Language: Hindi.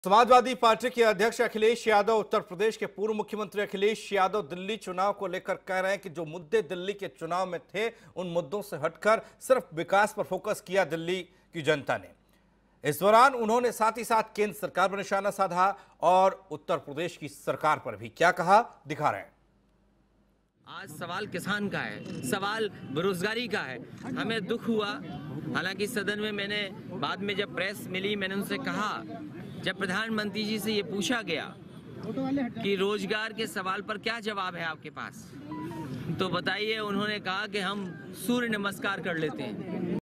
समाजवादी पार्टी के अध्यक्ष अखिलेश यादव, उत्तर प्रदेश के पूर्व मुख्यमंत्री अखिलेश यादव दिल्ली चुनाव को लेकर कह रहे हैं कि जो मुद्दे दिल्ली के चुनाव में थे उन मुद्दों से हटकर सिर्फ विकास पर फोकस किया दिल्ली की जनता ने। इस दौरान उन्होंने साथ ही साथ केंद्र सरकार पर निशाना साधा और उत्तर प्रदेश की सरकार पर भी। क्या कहा, दिखा रहे हैं। आज सवाल किसान का है, सवाल बेरोजगारी का है। हमें दुख हुआ, हालांकि सदन में मैंने बाद में जब प्रेस मिली मैंने उनसे कहा, जब प्रधानमंत्री जी से ये पूछा गया कि रोजगार के सवाल पर क्या जवाब है आपके पास, तो बताइए। उन्होंने कहा कि हम सूर्य नमस्कार कर लेते हैं।